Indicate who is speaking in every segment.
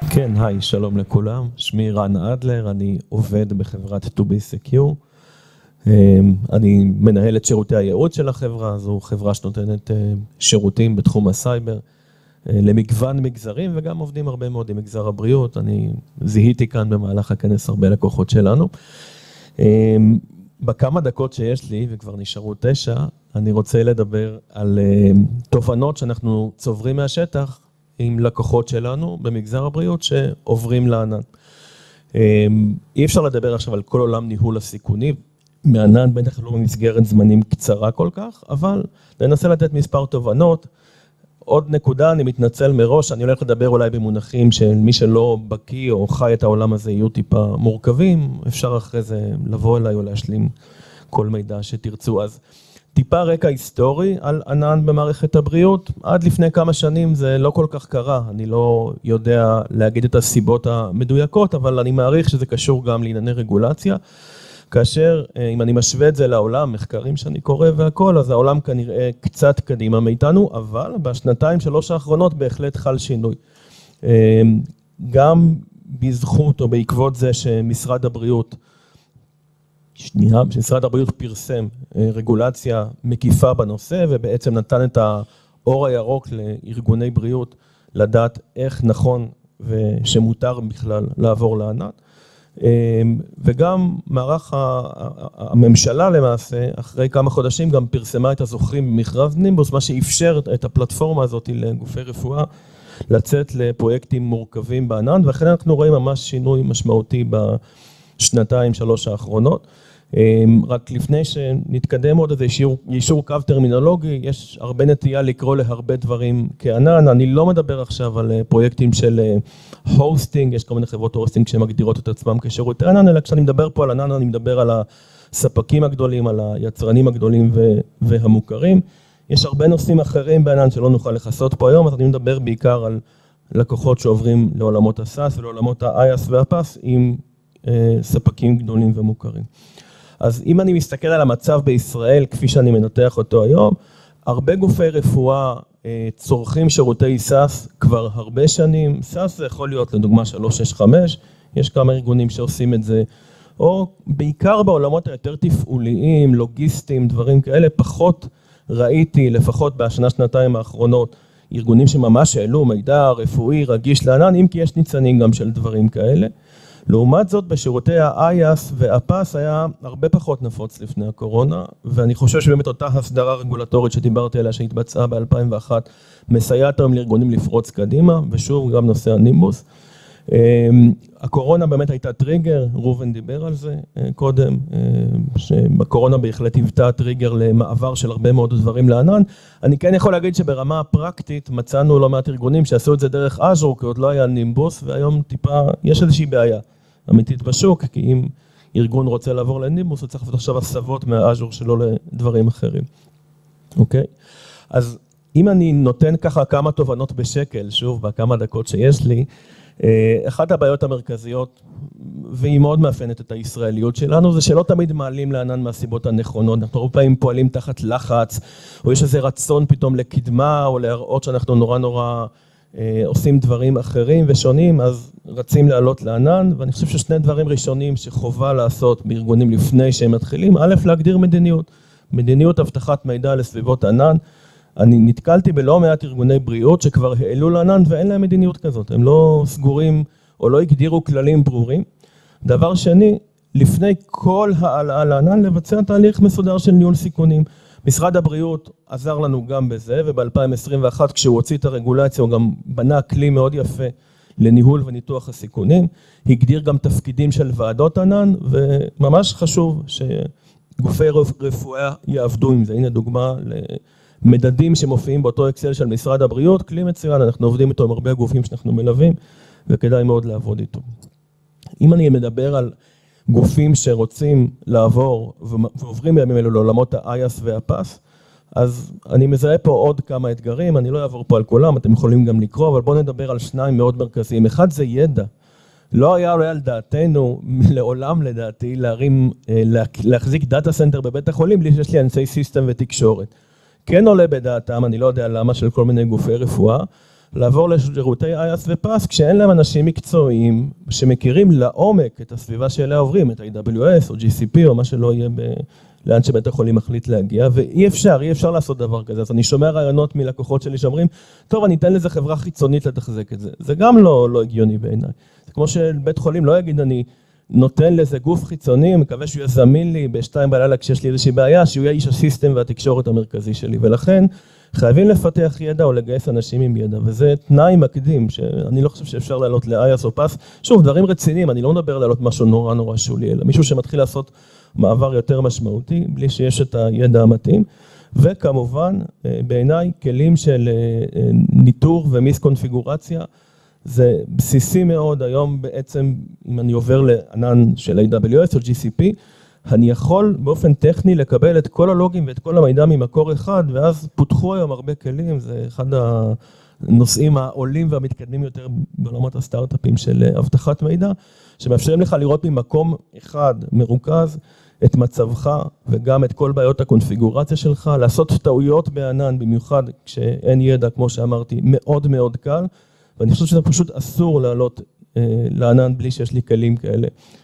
Speaker 1: כן, היי, שלום לכולם. שמי רן אדלר, אני עובד בחברת 2B Secure. אני מנהל את שירותי הייעוץ של החברה, זו חברה שנותנת שירותים בתחום הסייבר למגוון מגזרים, וגם עובדים הרבה מאוד עם מגזר הבריאות. אני זיהיתי כאן במהלך הכנס הרבה לקוחות שלנו. בכמה דקות שיש לי, וכבר נשארו 9, אני רוצה לדבר על תובנות שאנחנו צוברים מהשטח, עם לקוחות שלנו במגזר הבריאות שעוברים לענן. אי אפשר לדבר עכשיו על כל עולם ניהול הסיכונים, מענן בטח לא במסגרת זמנים קצרה כל כך, אבל ננסה לתת מספר תובנות. עוד נקודה, אני מתנצל מראש, אני הולך לדבר אולי במונחים של מי שלא בקיא או חי את העולם הזה יהיו טיפה מורכבים, אפשר אחרי זה לבוא אליי או להשלים כל מידע שתרצו. אז טיפה רקע היסטורי על ענן במערכת הבריאות, עד לפני כמה שנים זה לא כל כך קרה, אני לא יודע להגיד את הסיבות המדויקות, אבל אני מעריך שזה קשור גם לענייני רגולציה, כאשר אם אני משווה את זה לעולם, מחקרים שאני קורא והכל, אז העולם כנראה קצת קדימה מאיתנו, אבל בשנתיים שלוש האחרונות בהחלט חל שינוי. גם בזכות או בעקבות זה שמשרד הבריאות, שמשרד הבריאות פרסם רגולציה מקיפה בנושא, ובעצם נתן את האור הירוק לארגוני בריאות, לדעת איך נכון ושמותר בכלל לעבור לענן. וגם מערך הממשלה למעשה, אחרי כמה חודשים גם פרסמה את הזוכים במכרז נימבוס, מה שאפשר את הפלטפורמה הזאת לגופי רפואה, לצאת לפרויקטים מורכבים בענן, ואכן אנחנו רואים ממש שינוי משמעותי בשנתיים, שלוש האחרונות. רק לפני שנתקדם עוד איזה יישור קו טרמינולוגי, יש הרבה נטייה לקרוא להרבה דברים כענן, אני לא מדבר עכשיו על פרויקטים של הוסטינג, יש כל מיני חברות הוסטינג שמגדירות את עצמם כשירותי ענן, אלא כשאני מדבר פה על ענן, אני מדבר על הספקים הגדולים, על היצרנים הגדולים והמוכרים. יש הרבה נושאים אחרים בענן שלא נוכל לחסות פה היום, אז אני מדבר בעיקר על לקוחות שעוברים לעולמות ה-SaaS ולעולמות ה-IaaS וה-PaaS עם ספקים גדולים ומוכרים. אז אם אני מסתכל על המצב בישראל, כפי שאני מנתח אותו היום, הרבה גופי רפואה צורכים שירותי SaaS כבר הרבה שנים. SaaS זה יכול להיות לדוגמה 365, יש כמה ארגונים שעושים את זה, או בעיקר בעולמות היותר תפעוליים, לוגיסטיים, דברים כאלה, פחות ראיתי, לפחות בשנה, שנתיים האחרונות, ארגונים שממש העלו מידע רפואי רגיש לענן, אם כי יש ניצנים גם של דברים כאלה. לעומת זאת, בשירותי ה-IaaS וה-PaaS היה הרבה פחות נפוץ לפני הקורונה, ואני חושב שבאמת אותה הסדרה רגולטורית שדיברתי עליה, שהתבצעה ב-2001, מסייעת היום לארגונים לפרוץ קדימה, ושוב, גם נושא הנימבוס. הקורונה באמת הייתה טריגר, רובן דיבר על זה קודם, שבקורונה בהחלט היוותה טריגר למעבר של הרבה מאוד דברים לענן. אני כן יכול להגיד שברמה הפרקטית מצאנו לא מעט ארגונים שעשו את זה דרך אז'ור, כי עוד לא היה נימבוס, והיום טיפה יש איזושהי בעיה אמיתית בשוק, כי אם ארגון רוצה לעבור לנימבוס, הוא צריך לעשות עכשיו הסבות מהאז'ור שלו לדברים אחרים. אוקיי? אז אם אני נותן ככה כמה תובנות בשקל, שוב, בכמה דקות שיש לי, אחת הבעיות המרכזיות, והיא מאוד מאפיינת את הישראליות שלנו, זה שלא תמיד מעלים לענן מהסיבות הנכונות. אנחנו הרבה פעמים פועלים תחת לחץ, או יש איזה רצון פתאום לקדמה, או להראות שאנחנו נורא עושים דברים אחרים ושונים, אז רצים לעלות לענן, ואני חושב ששני דברים ראשונים שחובה לעשות בארגונים לפני שהם מתחילים, א', להגדיר מדיניות, מדיניות הבטחת מידע לסביבות ענן. אני נתקלתי בלא מעט ארגוני בריאות שכבר העלו לענן ואין להם מדיניות כזאת, הם לא סגורים או לא הגדירו כללים ברורים. דבר שני, לפני כל העלאה לענן לבצע תהליך מסודר של ניהול סיכונים. משרד הבריאות עזר לנו גם בזה, וב-2021 כשהוא הוציא את הרגולציה הוא גם בנה כלי מאוד יפה לניהול וניתוח הסיכונים, הגדיר גם תפקידים של ועדות ענן, וממש חשוב שגופי רפואה יעבדו עם זה. הנה דוגמה מדדים שמופיעים באותו אקסל של משרד הבריאות, כלי מצוין, אנחנו עובדים איתו עם הרבה גופים שאנחנו מלווים, וכדאי מאוד לעבוד איתו. אם אני מדבר על גופים שרוצים לעבור, ועוברים בימים אלו לעולמות ה-IaaS וה-PaaS, אז אני מזהה פה עוד כמה אתגרים, אני לא אעבור פה על כולם, אתם יכולים גם לקרוא, אבל בואו נדבר על שניים מאוד מרכזיים. אחד זה ידע. לא היה עולה על דעתנו, לעולם לדעתי, להחזיק דאטה סנטר בבית החולים, בלי שיש לי אנשי סיסטם ותקשורת. כן עולה בדעתם, אני לא יודע למה, של כל מיני גופי רפואה, לעבור לשירותי IaaS ו-PaaS, כשאין להם אנשים מקצועיים שמכירים לעומק את הסביבה שאליה עוברים, את AWS או GCP או מה שלא יהיה לאן שבית החולים מחליט להגיע, ואי אפשר לעשות דבר כזה. אז אני שומע רעיונות מלקוחות שלי שאומרים, טוב, אני אתן לזה חברה חיצונית לתחזק את זה. זה גם לא הגיוני בעיניי. זה כמו שבית חולים לא יגיד, אני נותן לזה גוף חיצוני, מקווה שהוא יזמין לי ב-2 בלילה כשיש לי איזושהי בעיה, שהוא יהיה איש הסיסטם והתקשורת המרכזי שלי. ולכן חייבים לפתח ידע או לגייס אנשים עם ידע, וזה תנאי מקדים, שאני לא חושב שאפשר לעלות ל-IaaS או PaaS. שוב, דברים רציניים, אני לא מדבר לעלות משהו נורא שולי, אלא מישהו שמתחיל לעשות מעבר יותר משמעותי, בלי שיש את הידע המתאים. וכמובן, בעיניי, כלים של ניטור ומיסקונפיגורציה, זה בסיסי מאוד. היום בעצם, אם אני עובר לענן של AWS או GCP, אני יכול באופן טכני לקבל את כל הלוגים ואת כל המידע ממקור אחד, ואז פותחו היום הרבה כלים, זה אחד הנושאים העולים והמתקדמים יותר בעולמות הסטארט-אפים של אבטחת מידע, שמאפשרים לך לראות ממקום אחד מרוכז את מצבך וגם את כל בעיות הקונפיגורציה שלך, לעשות טעויות בענן, במיוחד כשאין ידע, כמו שאמרתי, מאוד קל, ואני חושב שזה פשוט אסור לעלות לענן בלי שיש לי כלים כאלה.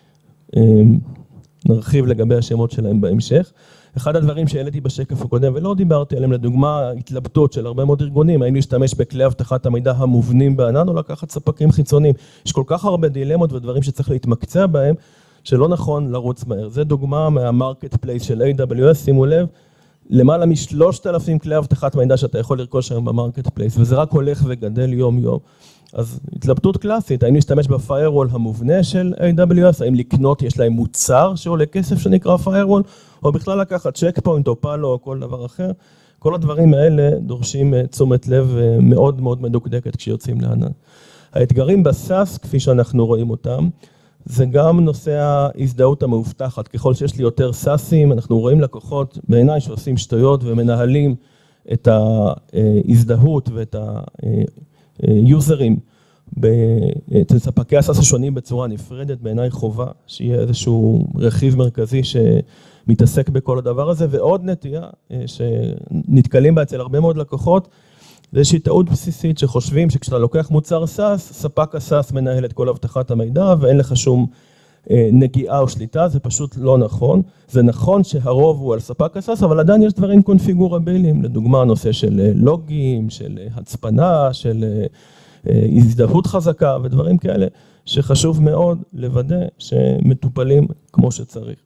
Speaker 1: נרחיב לגבי השמות שלהם בהמשך. אחד הדברים שהעליתי בשקף הקודם, ולא דיברתי עליהם, לדוגמה, התלבטות של הרבה מאוד ארגונים, האם להשתמש בכלי אבטחת המידע המובנים בענן, או לקחת ספקים חיצוניים. יש כל כך הרבה דילמות ודברים שצריך להתמקצע בהם, שלא נכון לרוץ מהר. זה דוגמה מהמרקט פלייס של AWS, שימו לב, למעלה מ3,000 כלי אבטחת מידע שאתה יכול לרכוש היום במרקט פלייס, וזה רק הולך וגדל יום. אז התלבטות קלאסית, האם להשתמש בפיירוול המובנה של AWS, האם לקנות, יש להם מוצר שעולה כסף שנקרא פיירוול, או בכלל לקחת צ'ק פוינט או פאלו או כל דבר אחר. כל הדברים האלה דורשים תשומת לב מאוד מדוקדקת כשיוצאים לענן. האתגרים בסאס, כפי שאנחנו רואים אותם, זה גם נושא ההזדהות המאובטחת. ככל שיש לי יותר סאסים, אנחנו רואים לקוחות בעיניי שעושים שטויות ומנהלים את ההזדהות ואת היוזרים אצל ספקי הסאס השונים בצורה נפרדת. בעיניי חובה שיהיה איזשהו רכיב מרכזי שמתעסק בכל הדבר הזה, ועוד נטייה שנתקלים בה אצל הרבה מאוד לקוחות, זה איזושהי טעות בסיסית שחושבים שכשאתה לוקח מוצר סאס, ספק הסאס מנהל את כל אבטחת המידע ואין לך שום נגיעה או שליטה. זה פשוט לא נכון. זה נכון שהרוב הוא על ספק הסאס, אבל עדיין יש דברים קונפיגורביליים, לדוגמה נושא של לוגים, של הצפנה, של הזדהות חזקה ודברים כאלה, שחשוב מאוד לוודא שמטופלים כמו שצריך.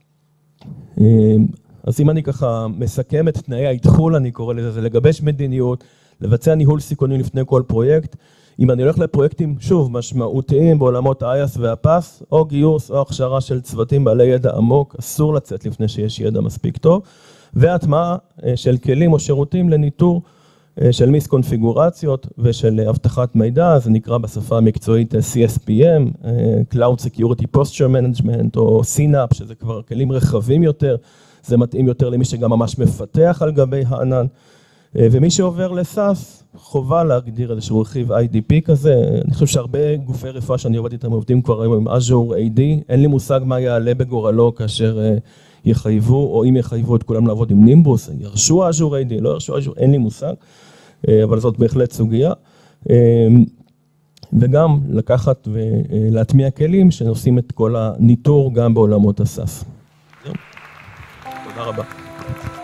Speaker 1: אז אם אני ככה מסכם את תנאי ההתחול, אני קורא לזה, זה לגבש מדיניות, לבצע ניהול סיכונים לפני כל פרויקט. אם אני הולך לפרויקטים, שוב, משמעותיים בעולמות ה-IaaS וה-PaaS, או גיוס או הכשרה של צוותים בעלי ידע עמוק, אסור לצאת לפני שיש ידע מספיק טוב, והטמעה של כלים או שירותים לניטור של מיסקונפיגורציות ושל אבטחת מידע, זה נקרא בשפה המקצועית CSPM, Cloud Security Posture Management, או CNAPP, שזה כבר כלים רחבים יותר, זה מתאים יותר למי שגם ממש מפתח על גבי הענן, ומי שעובר לסאס, חובה להגדיר איזשהו רכיב IDP כזה. אני חושב שהרבה גופי רפואה שאני עובד איתם עובדים כבר היום עם Azure AD, אין לי מושג מה יעלה בגורלו כאשר יחייבו, או אם יחייבו את כולם לעבוד עם נימבוס, ירשו Azure AD, לא ירשו Azure, אין לי מושג, אבל זאת בהחלט סוגיה. וגם לקחת ולהטמיע כלים שנושאים את כל הניטור גם בעולמות הסאס. תודה רבה.